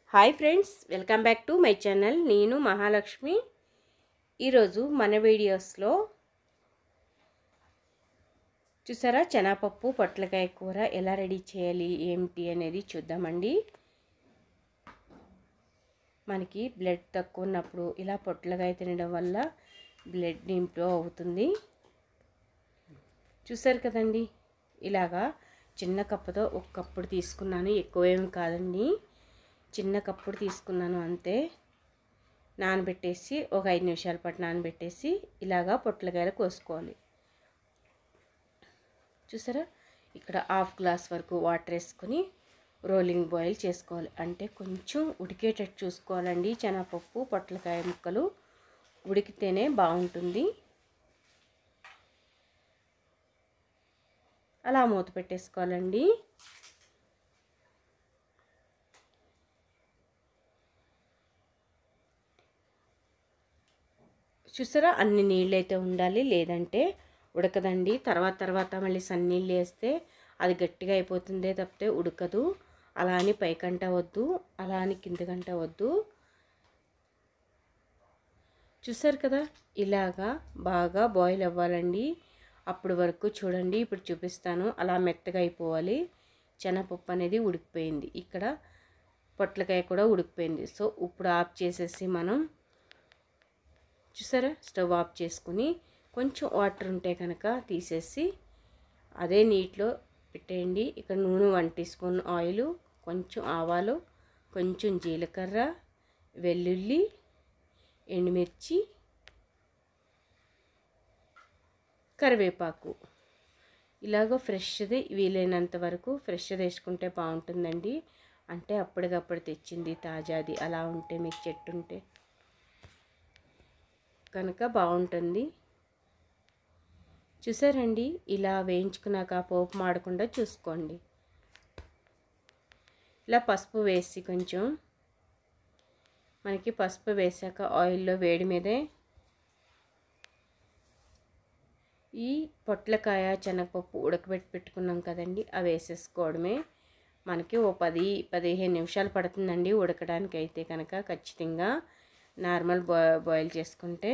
Hi friends, welcome back to my channel. నేను మహాలక్ష్మి. ఈరోజు మన వీడియోస్లో చూసారా, శనగపప్పు పొట్లకాయ కూర ఎలా రెడీ చేయాలి ఏమిటి అనేది చూద్దామండి. మనకి బ్లడ్ తక్కువ ఉన్నప్పుడు ఇలా పొట్లకాయ తినడం వల్ల బ్లడ్ ఇంప్రూవ్ అవుతుంది. చూసారు కదండి, ఇలాగా చిన్న కప్పుతో ఒక కప్పుడు తీసుకున్నాను, ఎక్కువేమి కాదండి. చిన్న కప్పుడు తీసుకున్నాను అంతే. నానబెట్టేసి ఒక 5 నిమిషాల పాటు నానబెట్టేసి ఇలాగా పొట్లకాయలు కోసుకోవాలి. చూసారా, ఇక్కడ హాఫ్ గ్లాస్ వరకు వాటర్ వేసుకొని రోలింగ్ బాయిల్ చేసుకోవాలి. అంటే కొంచెం ఉడికేటట్టు చూసుకోవాలండి. శనగపప్పు పొట్లకాయ ముక్కలు ఉడికితేనే బాగుంటుంది. అలా మూత పెట్టేసుకోవాలండి. చూసారా, అన్ని నీళ్ళు అయితే ఉండాలి, లేదంటే ఉడకదండి. తర్వాత మళ్ళీ సన్నీళ్ళు వేస్తే అది గట్టిగా అయిపోతుందే తప్పితే ఉడకదు. అలా అని పైకంట వద్దు, అలా అని కిందకంట వద్దు. చూసారు కదా, ఇలాగా బాగా బాయిల్ అవ్వాలండి. అప్పుడు వరకు చూడండి, ఇప్పుడు చూపిస్తాను. అలా మెత్తగా అయిపోవాలి. శనగపప్పు అనేది ఉడికిపోయింది, ఇక్కడ పొట్లకాయ కూడా ఉడికిపోయింది. సో ఇప్పుడు ఆఫ్ చేసేసి మనం చూసారా, స్టవ్ ఆఫ్ చేసుకుని కొంచెం వాటర్ ఉంటే కనుక తీసేసి అదే నీటిలో పెట్టేయండి. ఇక్కడ నూనె 1 టీ స్పూన్ ఆయిల్, కొంచెం ఆవాలు, కొంచెం జీలకర్ర, వెల్లుల్లి, ఎండుమిర్చి, కరివేపాకు, ఇలాగ ఫ్రెష్ది వీలైనంత వరకు ఫ్రెష్ది వేసుకుంటే బాగుంటుందండి. అంటే అప్పటికప్పుడు తెచ్చింది తాజాది అలా ఉంటే మీకు చెట్టు ఉంటే కనుక బాగుంటుంది. చూసారండి, ఇలా వేయించుకున్నాక పోపు మాడకుండా చూసుకోండి. ఇలా పసుపు వేసి కొంచెం మనకి పసుపు వేసాక ఆయిల్లో వేడి మీదే ఈ పొట్లకాయ శనగపప్పు ఉడకబెట్టి పెట్టుకున్నాం కదండి, అవి వేసేసుకోవడమే. మనకి ఓ 10-15 నిమిషాలు పడుతుందండి ఉడకడానికి. అయితే కనుక ఖచ్చితంగా నార్మల్ బాయిల్ చేసుకుంటే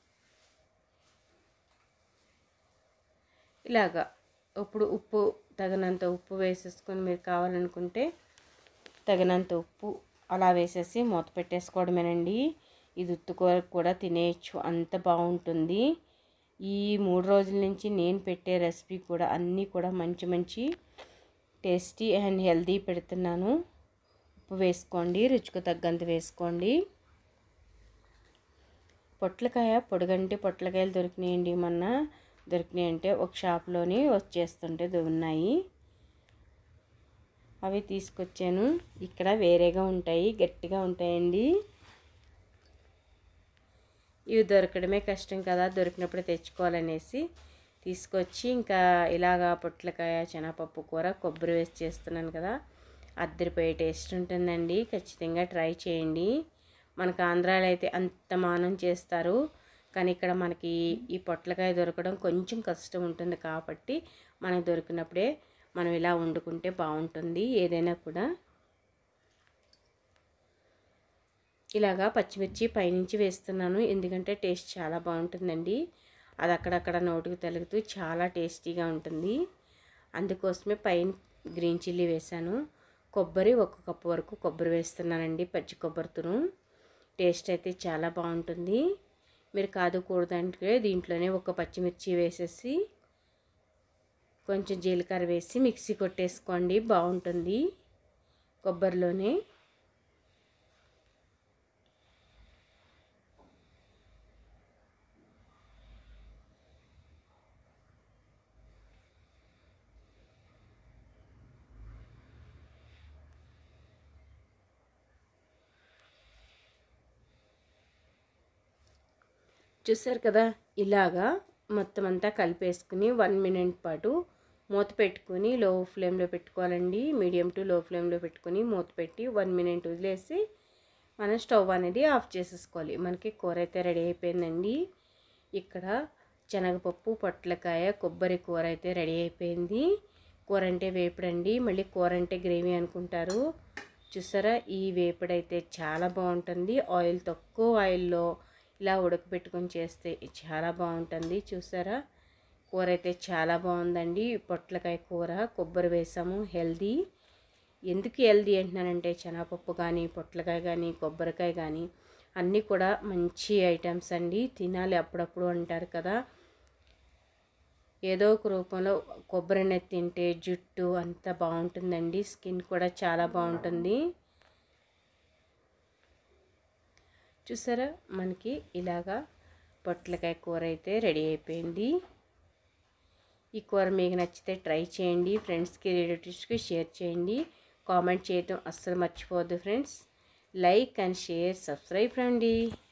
ఇలాగా ఇప్పుడు ఉప్పు తగినంత ఉప్పు వేసేసుకొని మీరు కావాలనుకుంటే తగినంత ఉప్పు అలా వేసేసి మూత పెట్టేసుకోవడమేనండి. ఇది ఉత్తుకూర కూడా తినేయచ్చు, అంత బాగుంటుంది. ఈ 3 రోజుల నుంచి నేను పెట్టే రెసిపీ కూడా అన్నీ కూడా మంచి టేస్టీ అండ్ హెల్తీ పెడుతున్నాను. ఉప్పు వేసుకోండి, రుచికి తగ్గంత వేసుకోండి. పొట్లకాయ పొడుగంటి పొట్లకాయలు దొరికినాయండి, మొన్న దొరికినాయి. అంటే ఒక షాప్లోని వచ్చేస్తుంటే ఉన్నాయి, అవి తీసుకొచ్చాను. ఇక్కడ వేరేగా ఉంటాయి, గట్టిగా ఉంటాయండి. ఇవి దొరకడమే కష్టం కదా, దొరికినప్పుడు తెచ్చుకోవాలనేసి తీసుకొచ్చి ఇంకా ఇలాగా పొట్లకాయ శనగపప్పు కూర కొబ్బరి వేసి చేస్తున్నాను కదా, అద్దరిపోయే టేస్ట్ ఉంటుందండి. ఖచ్చితంగా ట్రై చేయండి. మనకు ఆంధ్రాలో అయితే అంత మానం చేస్తారు, కానీ ఇక్కడ మనకి ఈ పొట్లకాయ దొరకడం కొంచెం కష్టం ఉంటుంది. కాబట్టి మనకు దొరికినప్పుడే మనం ఇలా వండుకుంటే బాగుంటుంది ఏదైనా కూడా. ఇలాగా పచ్చిమిర్చి పైనుంచి వేస్తున్నాను, ఎందుకంటే టేస్ట్ చాలా బాగుంటుందండి. అది అక్కడక్కడ నోటికి తగులుతూ చాలా టేస్టీగా ఉంటుంది. అందుకోసమే పైన గ్రీన్ చిల్లీ వేసాను. కొబ్బరి 1 కప్పు వరకు కొబ్బరి వేస్తున్నానండి, పచ్చి కొబ్బరితో. టేస్ట్ అయితే చాలా బాగుంటుంది. మీరు కాదుకూడదంటే దీంట్లోనే ఒక పచ్చిమిర్చి వేసేసి కొంచెం జీలకర్ర వేసి మిక్సీ కొట్టేసుకోండి, బాగుంటుంది కొబ్బరిలోనే. చూసారు కదా, ఇలాగా మొత్తం అంతా కలిపేసుకుని 1 మినిట్ పాటు మూత పెట్టుకొని లో ఫ్లేమ్లో పెట్టుకోవాలండి. మీడియం టు లో ఫ్లేమ్లో పెట్టుకొని మూత పెట్టి 1 మినిట్ వదిలేసి మనం స్టవ్ అనేది ఆఫ్ చేసేసుకోవాలి. మనకి కూర అయితే రెడీ అయిపోయిందండి. ఇక్కడ శనగపప్పు పొట్లకాయ కొబ్బరి కూర అయితే రెడీ అయిపోయింది. కూర అంటే వేపుడండి, మళ్ళీ కూర అంటే గ్రేవీ అనుకుంటారు. చూసారా, ఈ వేపుడైతే చాలా బాగుంటుంది. ఆయిల్ తక్కువ ఆయిల్లో ఇలా ఉడకబెట్టుకొని చేస్తే చాలా బాగుంటుంది. చూసారా, కూర అయితే చాలా బాగుందండి. పొట్లకాయ కూర కొబ్బరి వేసాము, హెల్దీ. ఎందుకు హెల్దీ అంటున్నానంటే శనగపప్పు కానీ పొట్లకాయ కానీ కొబ్బరికాయ కానీ అన్నీ కూడా మంచి ఐటమ్స్ అండి. తినాలి అప్పుడప్పుడు అంటారు కదా. ఏదో ఒక రూపంలో కొబ్బరి ఎన్నె తింటే జుట్టు అంతా బాగుంటుందండి. స్కిన్ కూడా చాలా బాగుంటుంది. చూసారా, మనకి ఇలాగా పొట్లకాయ కూర అయితే రెడీ అయిపోయింది. ఈ కూర మీకు నచ్చితే ట్రై చేయండి. ఫ్రెండ్స్కి రిలేటివ్స్కి షేర్ చేయండి. కామెంట్ చేయటం అస్సలు మర్చిపోవద్దు friends. Like and share subscribe రండి.